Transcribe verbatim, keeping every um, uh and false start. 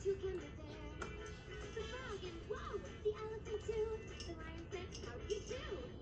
two can live there. The frog and whoa, the elephant too. The lion said, how do you do?